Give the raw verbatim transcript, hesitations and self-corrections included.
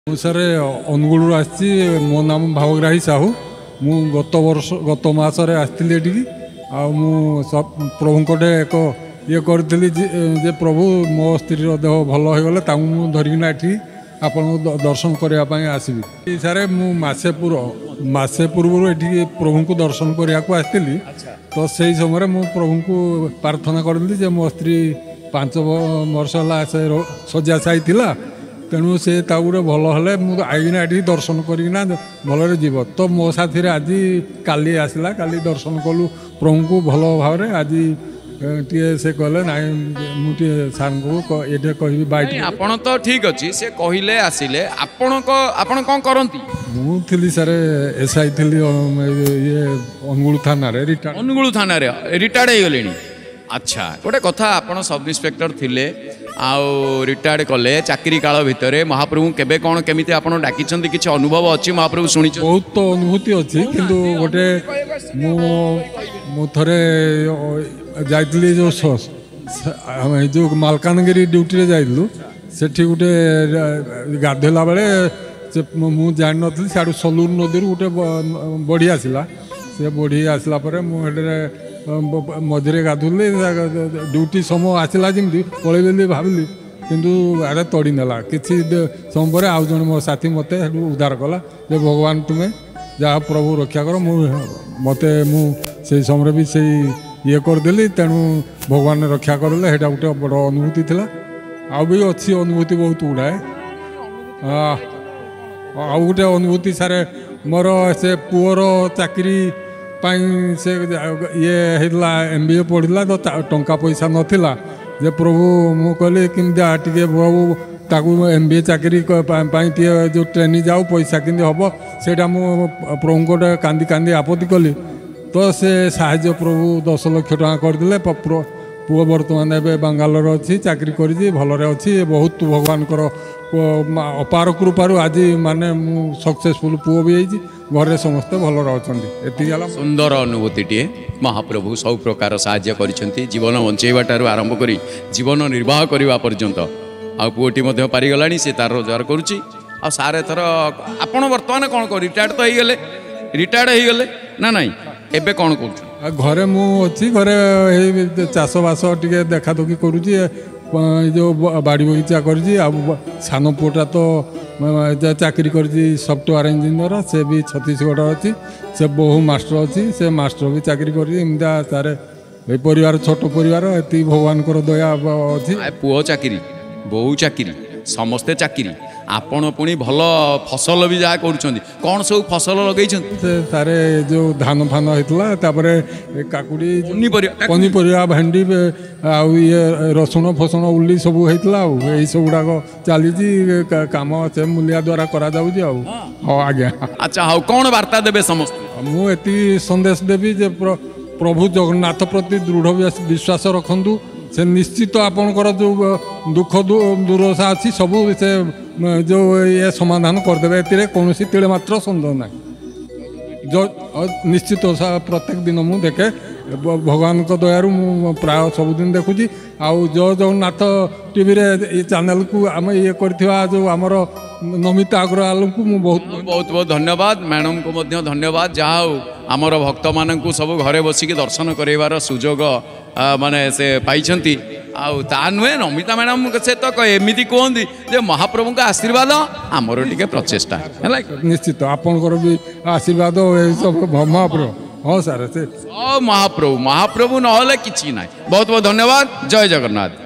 ମୁଁ ସାର୍ ଅନୁଗୁଳରୁ ଆସିଛି। ମୋ ନାମ ଭାବଗ୍ରାହୀ ସାହୁ। ମୁଁ ଗତ ବର୍ଷ ଗତ ମାସରେ ଆସିଥିଲି ଏଠିକି। ଆଉ ମୁଁ ପ୍ରଭୁଙ୍କଟେ ଏକ ଇଏ କରିଥିଲି ଯେ ପ୍ରଭୁ ମୋ ସ୍ତ୍ରୀର ଦେହ ଭଲ ହୋଇଗଲେ ତାଙ୍କୁ ମୁଁ ଧରିକିନା ଏଠି ଆପଣଙ୍କୁ ଦର୍ଶନ କରିବା ପାଇଁ ଆସିବି। ସାର୍ ମୁଁ ମାସେ ପୂର୍ବ ମାସେ ପୂର୍ବରୁ ଏଠିକି ପ୍ରଭୁଙ୍କୁ ଦର୍ଶନ କରିବାକୁ ଆସିଥିଲି। ତ ସେଇ ସମୟରେ ମୁଁ ପ୍ରଭୁଙ୍କୁ ପ୍ରାର୍ଥନା କରିଥିଲି ଯେ ମୋ ସ୍ତ୍ରୀ ପାଞ୍ଚ ବର୍ଷ ହେଲା ସେ ଶଯ୍ୟାଶାୟୀ ଥିଲା, ତେଣୁ ସେ ତାକୁ ଗୋଟେ ଭଲ ହେଲେ ମୁଁ ଆଇକିନା ଏଠି ଦର୍ଶନ କରିକିନା ଭଲରେ ଯିବ। ତ ମୋ ସାଥିରେ ଆଜି କାଲି ଆସିଲା, କାଲି ଦର୍ଶନ କଲୁ ପ୍ରଭୁଙ୍କୁ ଭଲ ଭାବରେ। ଆଜି ଟିକେ ସେ କହିଲେ ନାଇଁ ମୁଁ ଟିକେ ସାର୍ଙ୍କୁ ଏଠି କହିବି ବାଇଟ୍। ଆପଣ ତ ଠିକ୍ ଅଛି, ସେ କହିଲେ ଆସିଲେ। ଆପଣଙ୍କ ଆପଣ କ'ଣ କରନ୍ତି? ମୁଁ ଥିଲି ସାର୍ ଏସ୍ ଆଇ ଥିଲି ଇଏ ଅନୁଗୁଳ ଥାନାରେ ରିଟାୟାର୍ଡ। ଅନୁଗୁଳ ଥାନାରେ ରିଟାୟାର୍ଡ ହେଇଗଲେଣି? ଆଚ୍ଛା, ଗୋଟେ କଥା, ଆପଣ ସବ୍ ଇନ୍ସପେକ୍ଟର ଥିଲେ ଆଉ ରିଟାୟାର୍ଡ କଲେ, ଚାକିରି କାଳ ଭିତରେ ମହାପ୍ରଭୁ କେବେ କ'ଣ କେମିତି ଆପଣ ଡାକିଛନ୍ତି? କିଛି ଅନୁଭବ ଅଛି ମହାପ୍ରଭୁ ଶୁଣିଛନ୍ତି? ବହୁତ ଅନୁଭୂତି ଅଛି, କିନ୍ତୁ ଗୋଟେ ମୁଁ ମୁଁ ଥରେ ଯାଇଥିଲି ଯେଉଁ ଯେଉଁ ମାଲକାନଗିରି ଡ୍ୟୁଟିରେ ଯାଇଥିଲୁ। ସେଠି ଗୋଟେ ଗାଧୋଇଲା ବେଳେ ସେ ମୁଁ ଜାଣିନଥିଲି ସିଆଡ଼ୁ ସଲୁର ନଦୀରୁ ଗୋଟେ ବଢ଼ି ଆସିଲା। ସେ ବଢ଼ି ଆସିଲା ପରେ ମୁଁ ସେଠାରେ ମଝିରେ ଗାଧୋଇଲି। ଡ୍ୟୁଟି ସମୟ ଆସିଲା ଯେମିତି ପଳେଇବି ବୋଲି ଭାବିଲି, କିନ୍ତୁ ଆଡ଼େ ତଡ଼ି ନେଲା। କିଛି ସମୟ ପରେ ଆଉ ଜଣେ ମୋ ସାଥୀ ମୋତେ ସେଠୁ ଉଦ୍ଧାର କଲା ଯେ ଭଗବାନ ତୁମେ ଯାହା ପ୍ରଭୁ ରକ୍ଷା କର। ମୁଁ ମୋତେ ମୁଁ ସେଇ ସମୟରେ ବି ସେଇ ଇଏ କରିଦେଲି। ତେଣୁ ଭଗବାନ ରକ୍ଷା କରିଦେଲେ, ସେଇଟା ଗୋଟେ ବଡ଼ ଅନୁଭୂତି ଥିଲା। ଆଉ ବି ଅଛି ଅନୁଭୂତି ବହୁତ ଗୁଡ଼ାଏ। ଆଉ ଗୋଟେ ଅନୁଭୂତି ସାର୍, ମୋର ସେ ପୁଅର ଚାକିରି ପାଇଁ ସେ ଇଏ ହେଇଥିଲା, ଏମ୍ ବି ଏ ପଢ଼ିଲା ତ ଟଙ୍କା ପଇସା ନଥିଲା। ଯେ ପ୍ରଭୁ ମୁଁ କହିଲି କେମିତି ଟିକେ ପ୍ରଭୁ ତାକୁ ଏମ୍ ବି ଏ ଚାକିରି ପାଇଁ ଟିକେ ଯେଉଁ ଟ୍ରେନିଂ ଯାଉ ପଇସା କେମିତି ହେବ, ସେଇଟା ମୁଁ ପ୍ରଭୁଙ୍କ କାନ୍ଦି କାନ୍ଦି ଆପତ୍ତି କଲି। ତ ସେ ସାହାଯ୍ୟ ପ୍ରଭୁ ଦଶ ଲକ୍ଷ ଟଙ୍କା କରିଦେଲେ। ପୁଅ ବର୍ତ୍ତମାନ ଏବେ ବାଙ୍ଗାଲୋର ଅଛି, ଚାକିରି କରିଛି, ଭଲରେ ଅଛି। ବହୁତ ଭଗବାନଙ୍କର ଅପାର କୃପାରୁ ଆଜି ମାନେ ମୁଁ ସକ୍ସେସଫୁଲ୍ ପୁଅ ବି ହେଇଛି, ଘରେ ସମସ୍ତେ ଭଲରେ ଅଛନ୍ତି। ଏତିକି ହେଲା ସୁନ୍ଦର ଅନୁଭୂତିଟିଏ। ମହାପ୍ରଭୁ ସବୁ ପ୍ରକାର ସାହାଯ୍ୟ କରିଛନ୍ତି, ଜୀବନ ବଞ୍ଚାଇବା ଠାରୁ ଆରମ୍ଭ କରି ଜୀବନ ନିର୍ବାହ କରିବା ପର୍ଯ୍ୟନ୍ତ। ଆଉ ପୁଅଟି ମଧ୍ୟ ପାରିଗଲାଣି, ସେ ତାର ରୋଜଗାର କରୁଛି। ଆଉ ସାର୍ ଏଥର ଆପଣ ବର୍ତ୍ତମାନ କ'ଣ କର ରିଟାୟାର୍ଡ ତ ହେଇଗଲେ ରିଟାୟାର୍ଡ ହେଇଗଲେ ନା ନାଇଁ, ଏବେ କ'ଣ କରୁଛୁ? ଘରେ ମୁଁ ଅଛି, ଘରେ ଏଇ ଚାଷବାସ ଟିକେ ଦେଖାଦେଖି କରୁଛି। ଯେଉଁ ବାଡ଼ି ବଗିଚା କରିଛି। ଆଉ ସାନ ପୁଅଟା ତ ଚାକିରି କରିଛି ସଫ୍ଟୱେୟାର ଇଞ୍ଜିନିୟର, ସେ ବି ଛତିଶଗଡ଼ ଅଛି। ସେ ବୋହୁ ମାଷ୍ଟର ଅଛି, ସେ ମାଷ୍ଟର ବି ଚାକିରି କରିଛି। ଏମିତିଆ ତାର ଏଇ ପରିବାର ଛୋଟ ପରିବାର, ଏତିକି ଭଗବାନଙ୍କର ଦୟା ଅଛି। ପୁଅ ଚାକିରି, ବୋହୁ ଚାକିରି, ସମସ୍ତେ ଚାକିରି, ଆପଣ ପୁଣି ଭଲ ଫସଲ ବି ଯାହା କରୁଛନ୍ତି। କ'ଣ ସବୁ ଫସଲ ଲଗେଇଛନ୍ତି? ସେ ସାରେ ଯେଉଁ ଧାନ ଫାନ ହେଇଥିଲା, ତାପରେ କାକୁଡ଼ି, ପନିପରିବା ପନିପରିବା ଭେଣ୍ଡି, ଆଉ ଇଏ ରସୁଣ ଫସୁଣ ଉଲି ସବୁ ହେଇଥିଲା। ଆଉ ଏଇ ସବୁଗୁଡ଼ାକ ଚାଲିଛି କାମ, ସେ ମୂଲିଆ ଦ୍ୱାରା କରାଯାଉଛି। ଆଉ ହଁ ଆଜ୍ଞା। ଆଚ୍ଛା, ହଉ, କ'ଣ ବାର୍ତ୍ତା ଦେବେ ସମସ୍ତେ? ମୁଁ ଏତିକି ସନ୍ଦେଶ ଦେବି ଯେ ପ୍ରଭୁ ଜଗନ୍ନାଥ ପ୍ରତି ଦୃଢ଼ ବିଶ୍ୱାସ ରଖନ୍ତୁ। ସେ ନିଶ୍ଚିତ ଆପଣଙ୍କର ଯେଉଁ ଦୁଃଖ ଦୁର୍ଦଶା ଅଛି ସବୁ ସେ ଯେଉଁ ଇଏ ସମାଧାନ କରିଦେବେ। ଏଥିରେ କୌଣସି ତିଳେ ମାତ୍ର ସନ୍ଦେହ ନାହିଁ। ନିଶ୍ଚିତ ପ୍ରତ୍ୟେକ ଦିନ ମୁଁ ଦେଖେ, ଭଗବାନଙ୍କ ଦୟାରୁ ମୁଁ ପ୍ରାୟ ସବୁଦିନ ଦେଖୁଛି। ଆଉ ଜୟ ଜଗନ୍ନାଥ ଟିଭିରେ ଏଇ ଚ୍ୟାନେଲକୁ ଆମେ ଇଏ କରିଥିବା ଯେଉଁ ଆମର ନମିତା ଅଗ୍ରୱାଲଙ୍କୁ ମୁଁ ବହୁତ ବହୁତ ବହୁତ ଧନ୍ୟବାଦ। ମ୍ୟାଡ଼ାମଙ୍କୁ ମଧ୍ୟ ଧନ୍ୟବାଦ। ଯାହା ହଉ ଆମର ଭକ୍ତମାନଙ୍କୁ ସବୁ ଘରେ ବସିକି ଦର୍ଶନ କରାଇବାର ସୁଯୋଗ ମାନେ ସେ ପାଇଛନ୍ତି। ଆଉ ତା ନୁହେଁ, ନମିତା ମ୍ୟାଡ଼ାମ ସେ ତ ଏମିତି କୁହନ୍ତି ଯେ ମହାପ୍ରଭୁଙ୍କ ଆଶୀର୍ବାଦ ଆମର ଟିକେ ପ୍ରଚେଷ୍ଟା ହେଲା। ନିଶ୍ଚିତ ଆପଣଙ୍କର ବି ଆଶୀର୍ବାଦ ଏସବୁ ମହାପ୍ରଭୁ। ହଁ ସାର୍, ସେ ମହାପ୍ରଭୁ ମହାପ୍ରଭୁ ନହେଲେ କିଛି ନାହିଁ। ବହୁତ ବହୁତ ଧନ୍ୟବାଦ। ଜୟ ଜଗନ୍ନାଥ।